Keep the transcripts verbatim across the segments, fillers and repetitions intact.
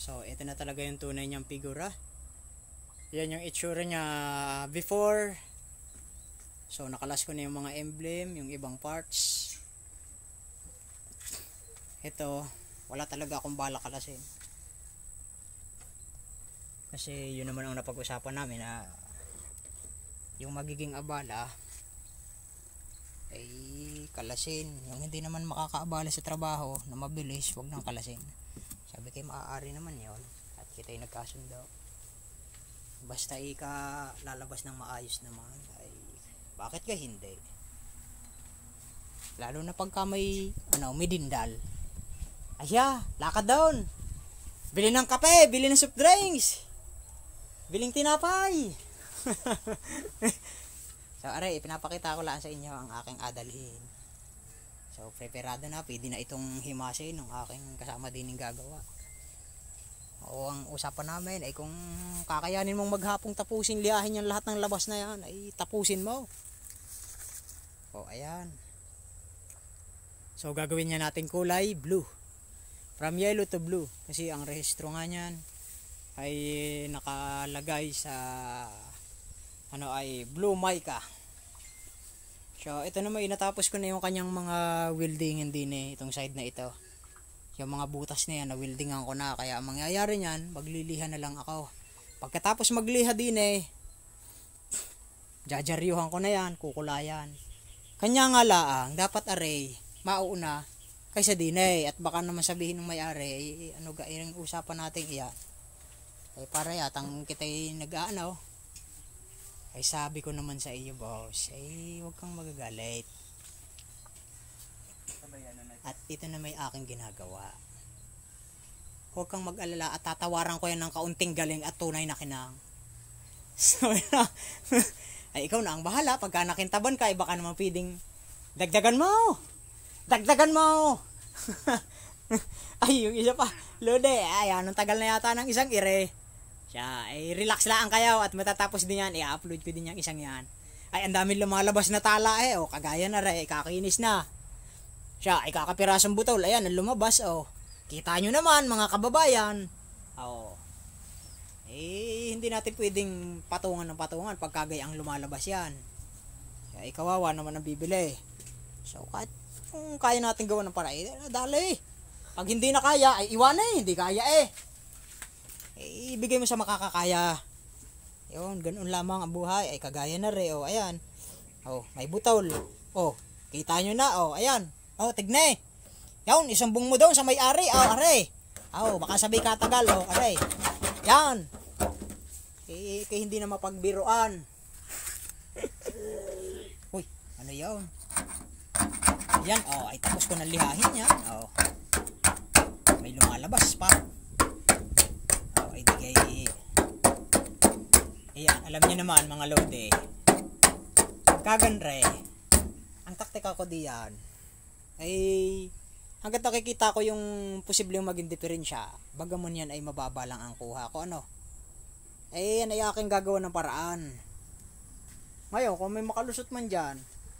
So, ito na talaga yung tunay niyang figura. Yan yung itsura niya before. So, nakalas ko na yung mga emblem, yung ibang parts. Ito, wala talaga akong bala kalasin. Kasi yun naman ang napag-usapan namin na yung magiging abala ay kalasin. Yung hindi naman makakaabala sa trabaho na mabilis, wag nang kalasin. Sabi kayo maaari naman yon at kita'y nagkasundo. Basta ika lalabas ng maayos naman ay bakit ka hindi? Lalo na pagka may ano, may dindal. Asya, lakad doon. Bili ng kape, bili ng soft drinks. Biling tinapay. So, aray, pinapakita ko lang sa inyo ang aking adalhin. So, preparado na, pwede na itong himasin ng aking kasama din yung gagawa. O, ang usapan namin ay kung kakayanin mong maghapong tapusin liyahin yung lahat ng labas na yan, ay tapusin mo. O, ayan. So, gagawin niya natin kulay blue. From yellow to blue. Kasi ang rehistro nga niyan ay nakalagay sa ano ay Blue Mica. So, ito naman inatapos ko na yung kanyang mga welding din eh, itong side na ito. Yung mga butas na yan, na weldingan ko na. Kaya ang mangyayari niyan, magliliha na lang ako. Pagkatapos magliha din eh, jajaryuhan ko na yan, kukulayan. Kanya nga laang, dapat aray, mauuna kaysa din eh. At baka naman sabihin ng may-ari, eh, ano ga, yung usapan natin iya. Eh, para yatang kita'y nag-aano. Ay sabi ko naman sa iyo boss, ay huwag kang magagalit. At ito na may aking ginagawa. Huwag kang mag-alala at tatawaran ko yan ng kaunting galing at tunay na kinang. So, ay ikaw na ang bahala. Pagka nakintaban ka, ay baka naman pwedeng dagdagan mo. Dagdagan mo. Ay, yung isa pa. Lode, ay anong tagal na yata ng isang ire. Siya, ay relax lang kayo at matatapos din yan. I-upload ko din yung isang yan. Ay, ang dami lumalabas na tala eh. O, kagaya na rin, kakinis na. Siya, ay kakapirasong butol. Ayan, ang lumabas. O, kita nyo naman, mga kababayan. O, eh, hindi natin pwedeng patungan ng patungan pagkagay ang lumalabas yan. Kaya, ikawawa naman ang bibili. So, kahit kung kaya natin gawa ng paraan, eh, dali. Pag hindi na kaya, ay iwan eh. Hindi kaya eh. Eh, ibigay mo sa makakakaya. Yun, ganun lamang ang buhay. Ay, kagaya na rin. O, ayan. O, may butol. O, kita nyo na. O, ayan. O, tigne. Yan, isumbong mo doon sa may-ari. O, are. O, baka sabi katagal. O, are. Yan. Eh, kaya hindi na mapagbiruan. Uy, ano yun? Yan, o, ay tapos ko na lihahin yan. O, may lumalabas pa. O, ay di kay... Ayan, alam niyo naman mga lode. Kaganre. Ang taktika ko diyan ay hanggat nakikita ko yung posibleng maging diferensya, bagamon yan ay mababa lang ang kuha ko, ano. Eh, yan ay aking gagawa ng paraan. Ngayon, kung may makalusot man dyan,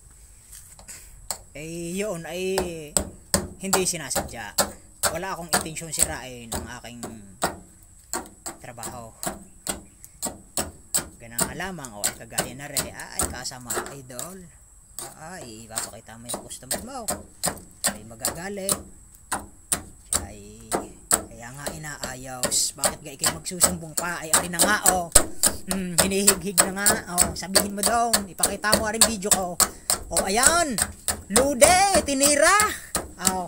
eh, yun ay hindi sinasadya. Wala akong intensyon sirain ng aking trabaho. Ganang lamang, o ay kagaya na rin, ay kasama idol. Ay, ipapakita mo yung customer mo. Ay magagalit. Ay, kaya nga inaayos. Bakit ga ikay magsusumbong pa? Ay, ari na nga, o. Hmm, hinihig-hig na nga, o. Sabihin mo doon, ipakita mo aring video ko. O, ayan. Lude, tinira. O.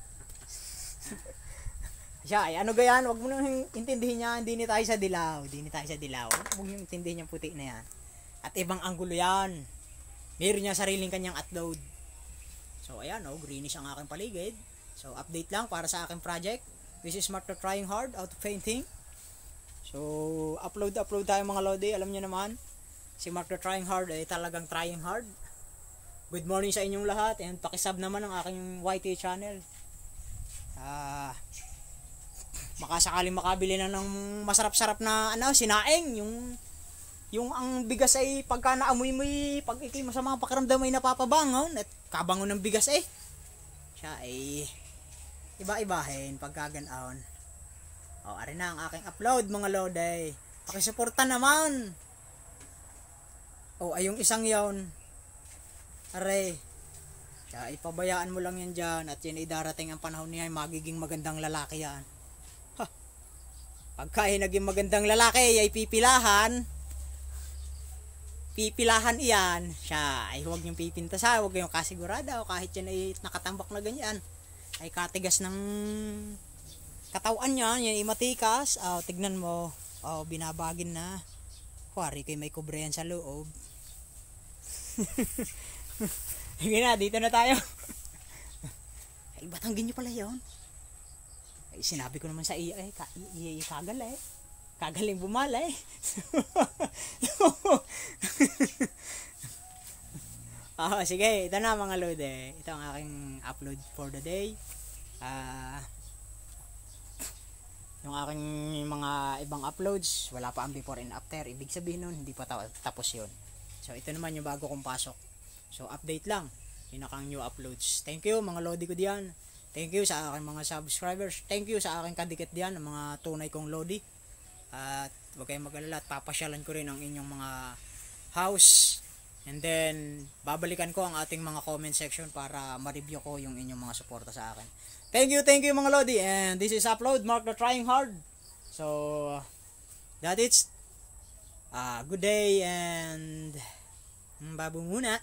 Siya, ay ano gayan, wag mo nang intindihin niya, hindi ni tayo sa dilaw, hindi ni tayo sa dilaw. Huwag niyo intindihin yung puti na yan. At ibang anggulo yan. Meron niya sariling kanyang upload. So, ayan, oh, greenish ang aking paligid. So, update lang para sa aking project. This is Mark trying hard out of painting. So, upload, upload tayo mga lodi. Alam niyo naman, si Mark trying hard ay talagang trying hard. Good morning sa inyong lahat. And pakisub naman ang aking Y T channel. Ah... Uh, makasakaling makabili na ng masarap-sarap na ano, sinaing, yung yung ang bigas ay pagka naamoy mo, pag ikay masamang pakiramdam ay napapabangon at kabangon ng bigas eh. Siya ay iba-ibahin pagka ganaon. O, ari na ang aking upload mga lodi. Pakisuporta naman. O, ay yung isang yon. Are. Kaya ipabayaan mo lang yan dyan. At yan idarating ang panahon niya. Magiging magandang lalaki yan. Ha. Pagka ay naging magandang lalaki ay pipilahan. Pipilahan iyan. Siya ay huwag niyong pipintasan. Huwag niyong kasigurada. O kahit yan ay nakatambak na ganyan. Ay katigas ng katawan niya. Yan ay matikas. O, tignan mo. O, binabagin na. Kuwari kayo may kubre yan sa loob. Sige na, dito na tayo. Ay, batanggin nyo pala yun. Ay, sinabi ko naman sa iya, eh, ka, iya, iya, kagal eh. Kagaling bumala eh. Oh, sige, ito na mga lode. Ito ang aking upload for the day. Ah... Uh, yung aking mga ibang uploads, wala pa ang before and after. Ibig sabihin nun, hindi pa tapos yun. So, ito naman yung bago kong pasok. So, update lang. Yun ang new uploads. Thank you mga lodi ko diyan. Thank you sa aking mga subscribers. Thank you sa aking kadikit diyan, ang mga tunay kong lodi. At huwag kayong mag-alala at papasyalan ko rin ang inyong mga house. And then, babalikan ko ang ating mga comment section para ma-review ko yung inyong mga suporta sa akin. Thank you, thank you mga lodi. And this is upload, Mark the Trying Hard. So, that it's uh, good day and babu muna.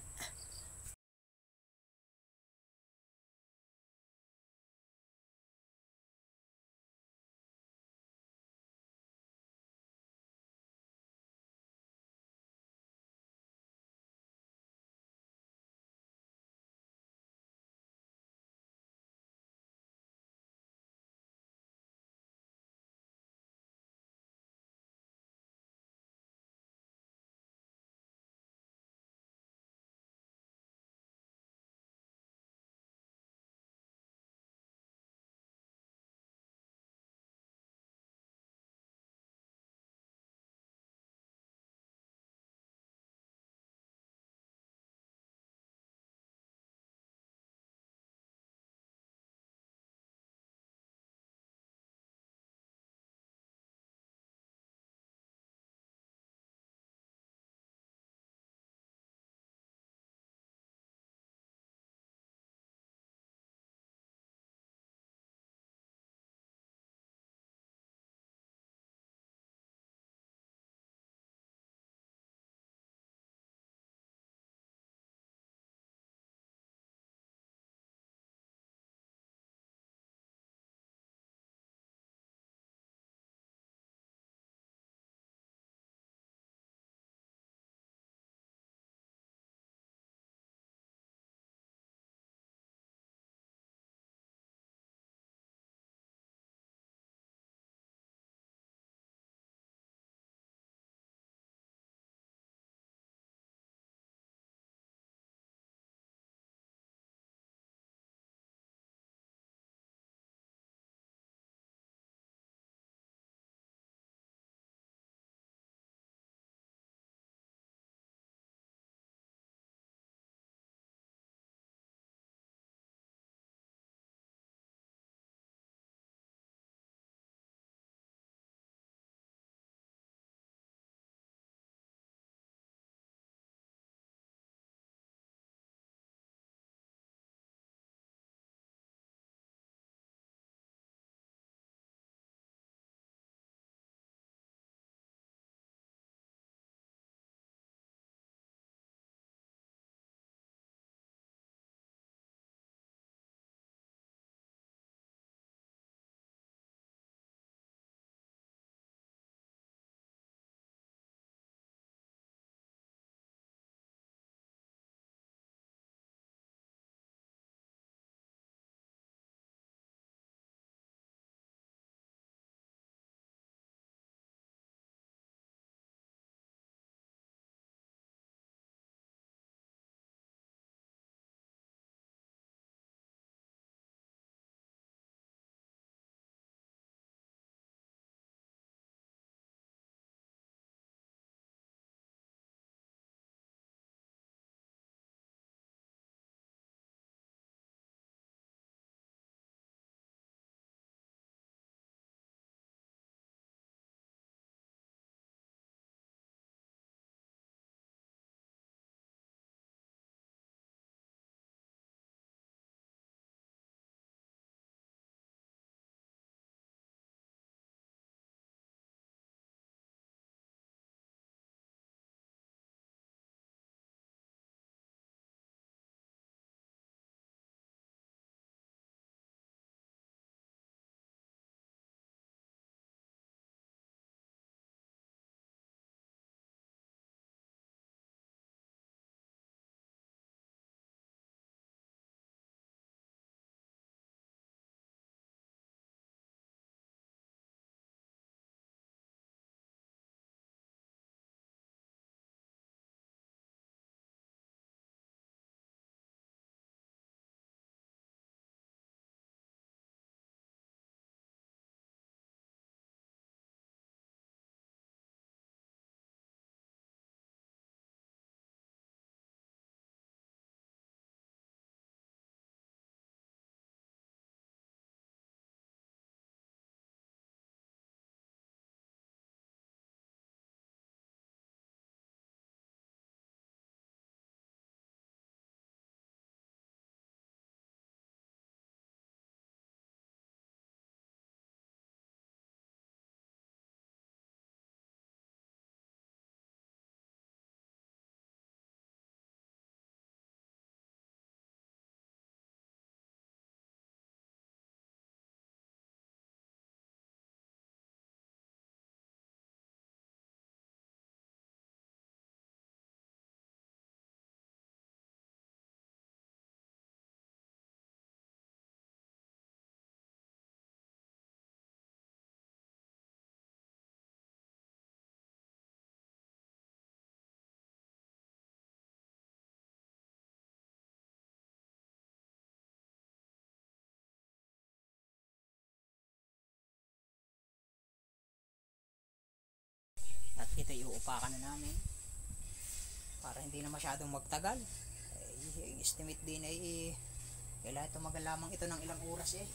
iuupakan na namin para hindi na masyadong magtagal. Eh, yung estimate din ay eh, kailangan tumagal lamang ito ng ilang oras eh.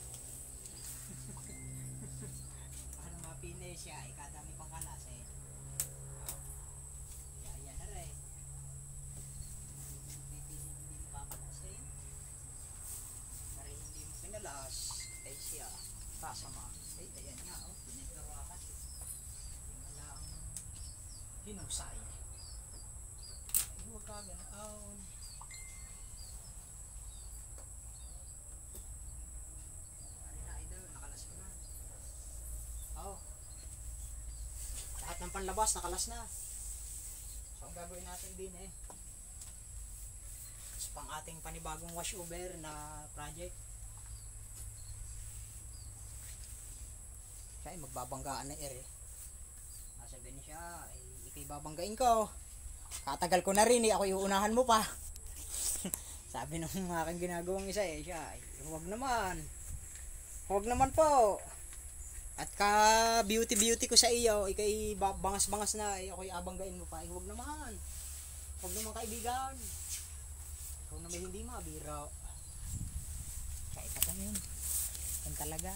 Para mapine siya, eh, kadami pang kalas eh. Kaya yan na rin. Hindi mo papalas eh. Para hindi mo pinalas, ay siya kasama. Ay, ayan nga oh, pinagdarakas eh. Yung wala ang hinusay. Ay, huwag ka ganoon. Oh. Lahat ng panlabas nakalas na. So ang gagawin natin din eh, so, pang ating panibagong washover na project, siya ay magbabanggaan na air eh. Nasabihin siya ay ikay babanggain ko, katagal ko na rin eh, ako iuunahan mo pa. Sabi nung aking ginagawang isa eh, siya ay huwag naman, huwag naman po. At ka beauty beauty ko sa iyo, ikay bangas bangas na, ay ako'y abanggain mo pa. Ay huwag naman, huwag naman kaibigan, ikaw na may hindi mabiro. Kaya ipatan yun, yan talaga.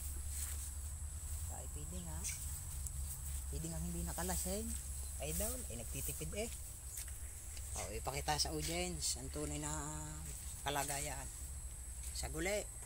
Kaya pwede nga, pwede nga hindi nakalasin. Idol, ay nagtitipid eh. O ipakita sa audience ang tunay na kalagayan sa guli.